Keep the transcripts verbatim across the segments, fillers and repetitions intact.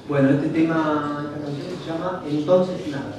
Bueno, este tema, esta canción se llama Entonces Nada.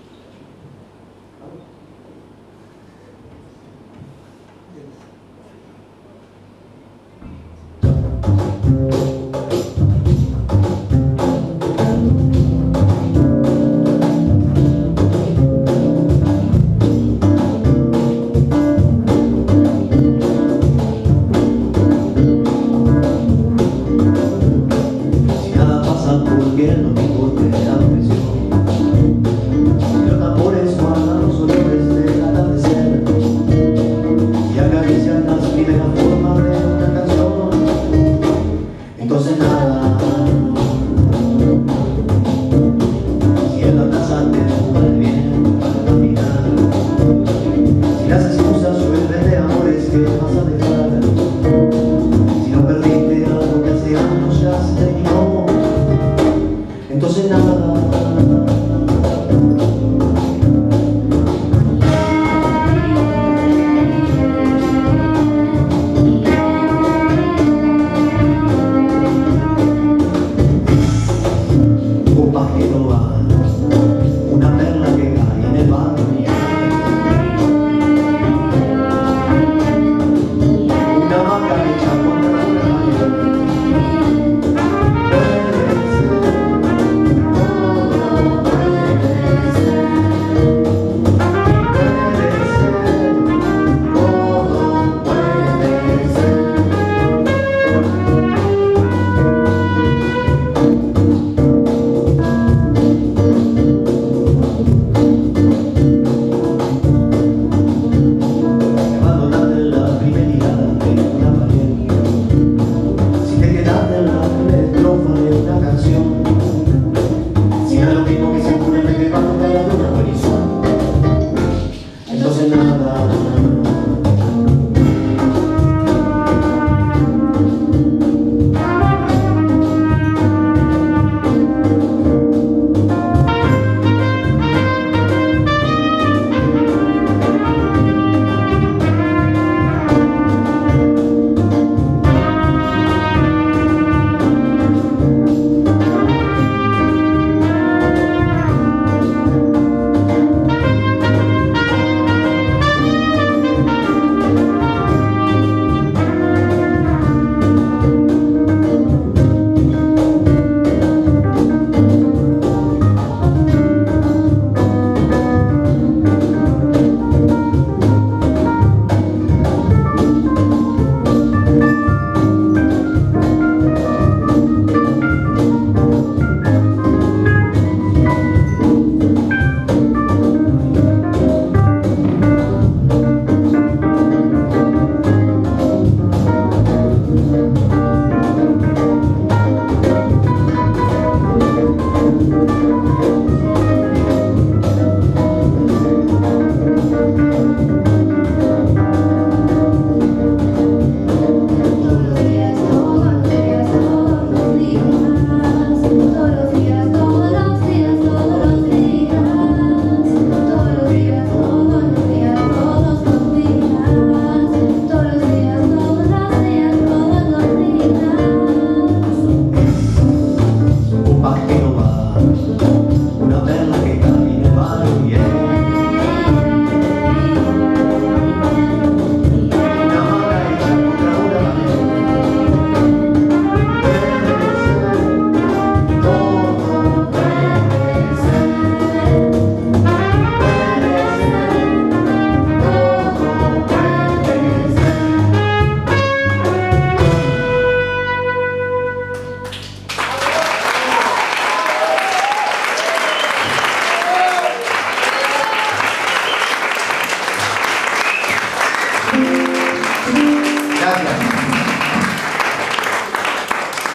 Porque no me importe la presión y los tambores guardan los olores del atardecer y acarician las primeras formas de una canción. Entonces nada, si en la taza te empuja el viento para caminar, si las excusas llueven de amores que vas a dejar, si no perdiste algo que hace años ya se terminó. Entonces nada,